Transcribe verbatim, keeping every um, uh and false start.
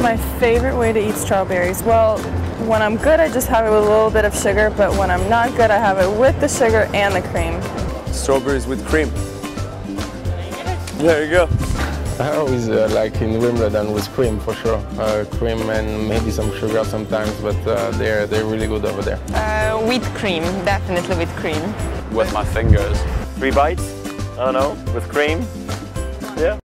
My favorite way to eat strawberries? Well, when I'm good, I just have it with a little bit of sugar, but when I'm not good, I have it with the sugar and the cream. Strawberries with cream. There you go. I always uh, like in Wimbledon with cream for sure. Uh, cream and maybe some sugar sometimes, but uh, they're, they're really good over there. Uh, with cream, definitely with cream. With my fingers. Three bites? I don't know, with cream. Yeah.